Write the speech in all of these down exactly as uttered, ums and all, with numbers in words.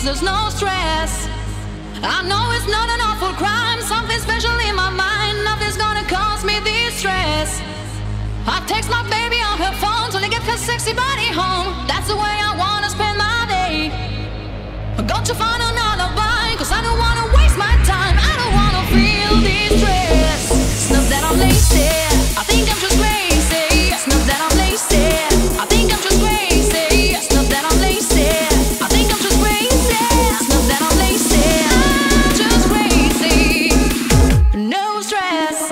cause there's no stress. I know it's not an awful crime, something special in my mind, nothing's gonna cause me this stress. I text my baby on her phone till I get her sexy body home. That's the way I wanna spend my day. I got to find an alibi, cause I don't wanna waste my time. I don't wanna feel this stress. It's not that I'm lazy, I think I'm just crazy. It's not that I'm lazy, I think I'm just crazy. It's not that I'm lazy, I think I'm just crazy. It's not that I'm lazy, I'm just crazy. No stress.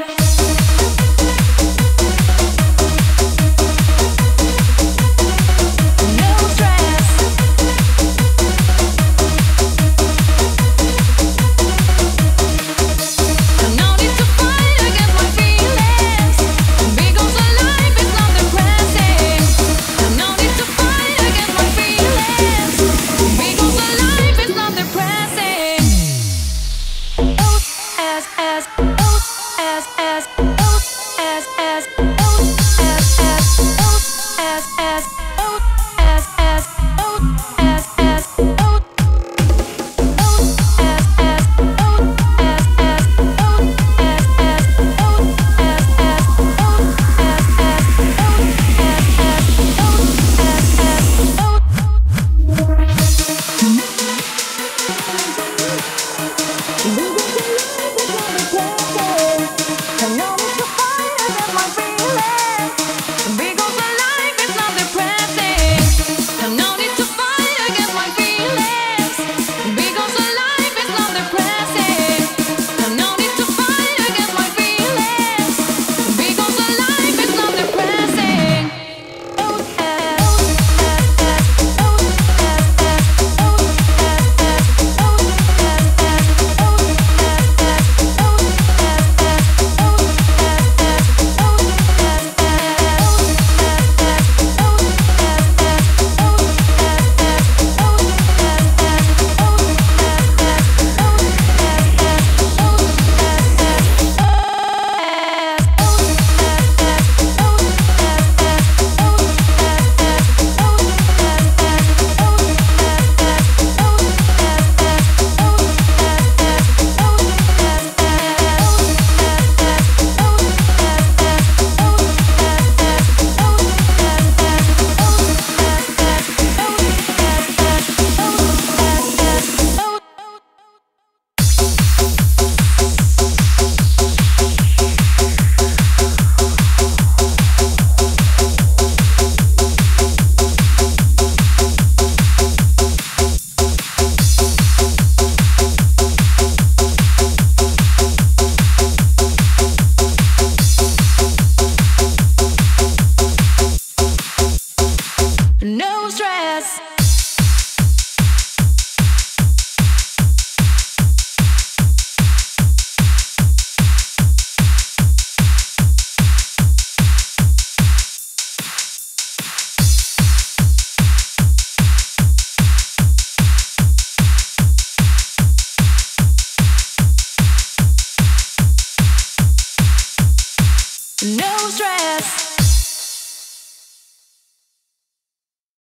No stress. No stress.